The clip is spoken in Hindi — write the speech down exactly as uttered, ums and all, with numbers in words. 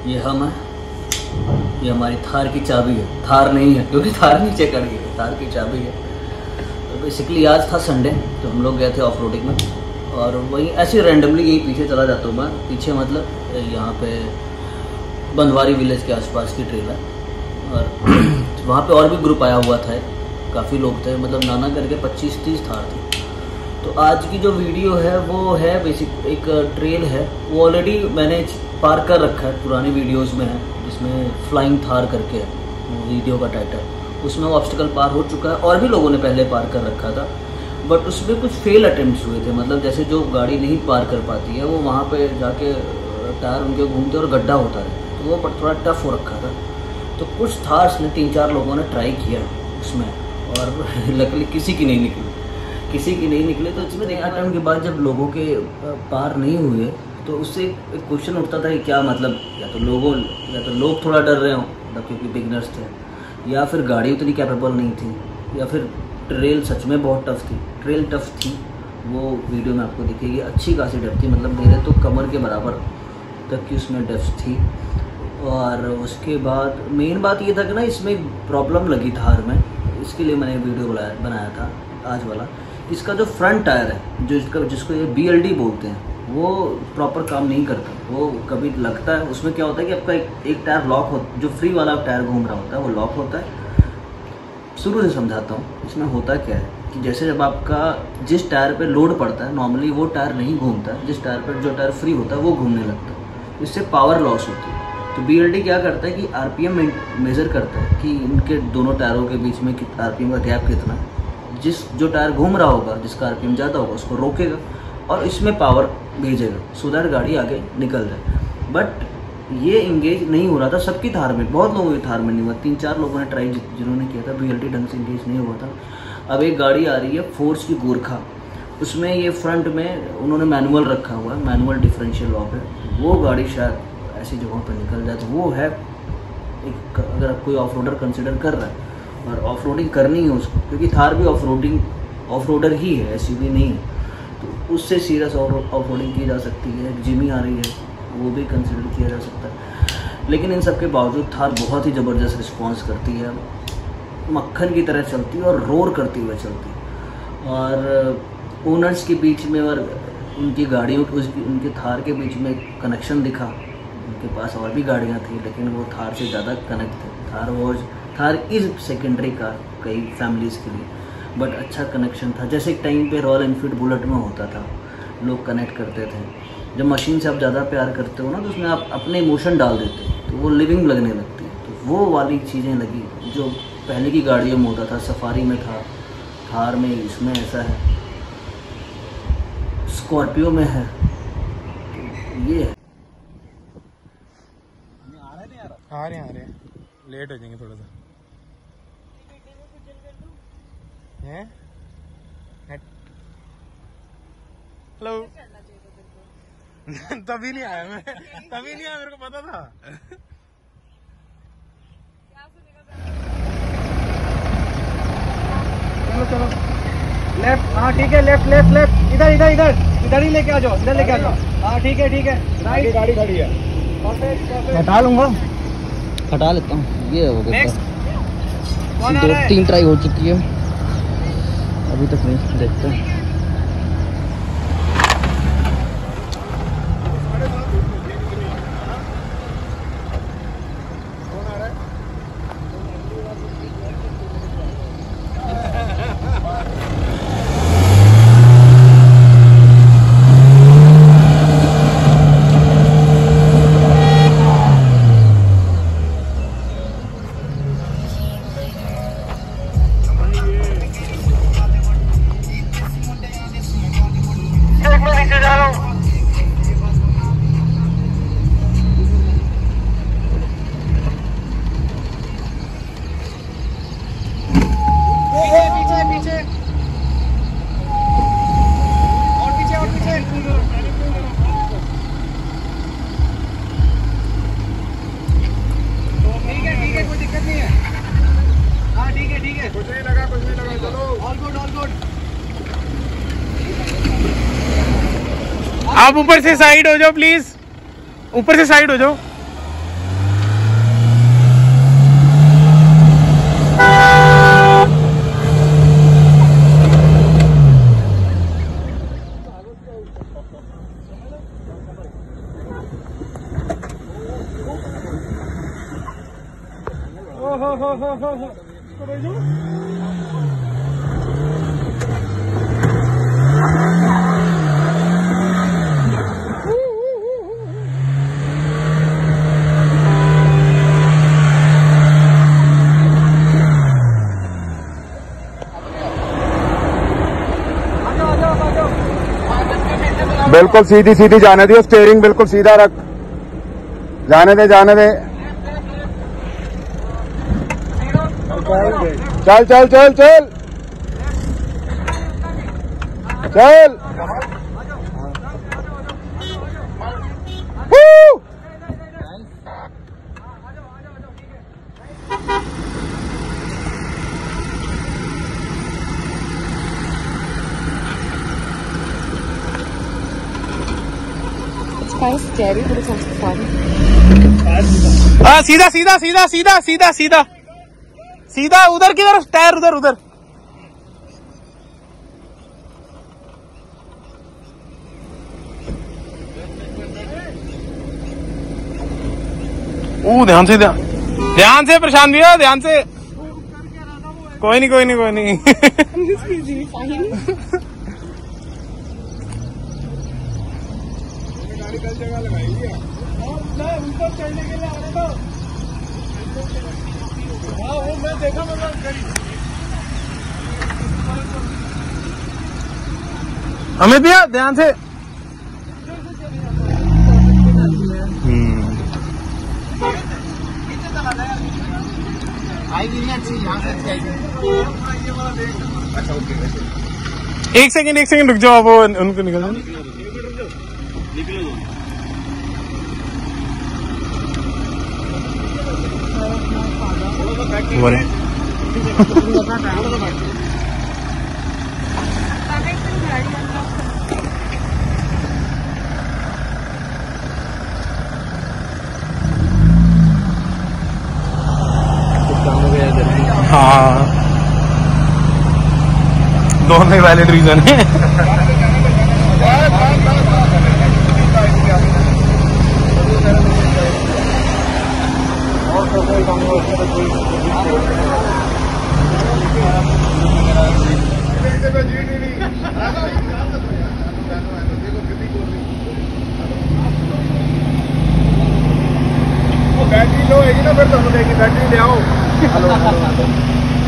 ये हम है, ये हमारी थार की चाबी है। थार नहीं है क्योंकि थार नीचे कट गई, थार की चाबी है। तो बेसिकली आज था संडे, तो हम लोग गए थे ऑफ रोडिंग में, और वहीं ऐसे रैंडमली यही पीछे चला जाता हूँ मैं। पीछे मतलब यहाँ पे बंधवारी विलेज के आसपास की ट्रेल है, और वहाँ पे और भी ग्रुप आया हुआ था, काफ़ी लोग थे, मतलब नाना करके पच्चीस तीस थार थे। तो आज की जो वीडियो है वो है बेसिक एक ट्रेल है, वो ऑलरेडी मैंने पार कर रखा है, पुरानी वीडियोस में है, जिसमें फ्लाइंग थार करके है वीडियो का टाइटल। उसमें वो ऑब्स्टिकल पार हो चुका है, और भी लोगों ने पहले पार कर रखा था, बट उसमें कुछ फेल अटेम्प्ट्स हुए थे। मतलब जैसे जो गाड़ी नहीं पार कर पाती है वो वहाँ पे जाके टायर उनके घूमते और गड्ढा होता है, तो वो थोड़ा टफ हो रखा था। तो कुछ थार्स ने तीन चार लोगों ने ट्राई किया उसमें, और लकली किसी की नहीं निकली, किसी की नहीं निकली। तो इसमें देखा टाइम के बाद जब लोगों के पार नहीं हुए, तो उससे एक क्वेश्चन उठता था कि क्या मतलब, या तो लोगों या तो लोग थोड़ा डर रहे हों मतलब क्योंकि बिगनर्स थे, या फिर गाड़ी उतनी कैपेबल नहीं थी, या फिर ट्रेल सच में बहुत टफ थी। ट्रेल टफ थी, वो वीडियो में आपको दिखेगी, अच्छी खासी डेप्थ थी, मतलब मेरे तो कमर के बराबर तक की उसमें डेप्थ थी। और उसके बाद मेन बात ये था कि ना इसमें प्रॉब्लम लगी थार में, इसके लिए मैंने वीडियो बनाया बनाया था आज वाला। इसका जो फ्रंट टायर है, जो इसका जिसको ये बी एल डी बोलते हैं, वो प्रॉपर काम नहीं करता। वो कभी लगता है, उसमें क्या होता है कि आपका एक, एक टायर लॉक हो, जो फ्री वाला टायर घूम रहा होता है वो लॉक होता है। शुरू से समझाता हूँ, इसमें होता क्या है कि जैसे जब आपका जिस टायर पे लोड पड़ता है, नॉर्मली वो टायर नहीं घूमता है, जिस टायर पर जो टायर फ्री होता है वो घूमने लगता है, इससे पावर लॉस होती है। तो बी एल डी क्या करता है कि आर पी एम मेज़र करता है कि इनके दोनों टायरों के बीच में आर पी एम का गैप कितना है। जिस जो टायर घूम रहा होगा, जिसका आर पी एम ज़्यादा होगा, उसको रोकेगा और इसमें पावर भेजेगा, सो दैट गाड़ी आगे निकल जाए। बट ये इंगेज नहीं हो रहा था सबकी थार में, बहुत लोगों की थार में नहीं हुआ। तीन चार लोगों ने ट्राई जिन्होंने किया था, बी एल डी ढंग से इंगेज नहीं हुआ था। अब एक गाड़ी आ रही है फोर्स की गोरखा, उसमें ये फ्रंट में उन्होंने मैनुअल रखा हुआ है, मैनुअल डिफरेंशियल लॉक है। वो गाड़ी शायद ऐसी जगहों पर निकल जाए, तो वो है एक, अगर आप कोई ऑफ रोडर कंसिडर कर रहा है और ऑफ रोडिंग करनी है उसको, क्योंकि थार भी ऑफ रोडिंग ऑफ रोडर ही है, एस यू वी नहीं है, तो उससे सीरियस ऑफ रोडिंग की जा सकती है। जिमी आ रही है, वो भी कंसिडर किया जा सकता है। लेकिन इन सब के बावजूद थार बहुत ही ज़बरदस्त रिस्पॉन्स करती है, मक्खन की तरह चलती है और रोर करती हुए चलती है। और ओनर्स के बीच में और उनकी गाड़ियों उसकी उनके थार के बीच में कनेक्शन दिखा। उनके पास और भी गाड़ियाँ थी, लेकिन वो थार से ज़्यादा कनेक्ट थे। Thar was Thar is secondary car कई फैमिलीज़ के लिए, बट अच्छा कनेक्शन था। जैसे एक टाइम पे रॉयल एनफील्ड बुलेट में होता था, लोग कनेक्ट करते थे। जब मशीन से आप ज़्यादा प्यार करते हो ना, तो उसमें आप अपने इमोशन डाल देते हो, तो वो लिविंग लगने लगती है। तो वो वाली चीज़ें लगी जो पहले की गाड़ियों में होता था, सफारी में था, थार में, इसमें ऐसा है, स्कॉर्पियो में है, तो ये है। आ रहे हैं आ रहे हैं, लेट हो जाएंगे थोड़ा सा। हैं? हेलो। तभी नहीं आया मैं, तभी नहीं आया, मेरे को पता था। चलो चलो, लेफ्ट, हाँ ठीक है, लेफ्ट लेफ्ट लेफ्ट, इधर इधर इधर इधर ही लेके आ जाओ, इधर लेके आ जाओ। हाँ ठीक है ठीक है, राइट, गाड़ी खड़ी है, हटा लूंगा, हटा लेता हूँ। ये हो गया, दो तीन ट्राई हो चुकी है, अभी तक नहीं, देखते हैं। आप ऊपर से साइड हो जाओ प्लीज, ऊपर से साइड हो जाओ। हो हो हो हो हो बिल्कुल सीधी सीधी जाने दियो, स्टीयरिंग बिल्कुल सीधा रख, जाने दे जाने दे। चल चल चल चल चल। Kind of scary, but it's also fun. हाँ सीधा सीधा सीधा सीधा सीधा सीधा सीधा उधर की तरफ, टायर उधर उधर। ओ ध्यान से, ध्यान ध्यान से प्रशांत भैया, ध्यान से। कोई नहीं कोई नहीं कोई नहीं। जगह लगाई है ऊपर चढ़ने के लिए, आने दो। हाँ वो मैं देखा, मतलब अमित भैया ध्यान से। एक सेकंड एक सेकंड रुक जाओ, वो उनको निकल जाओ। हाँ दोनों वैलिड रीजन है। बैटरी लो है ना, फिर तो बैटरी ले आओ।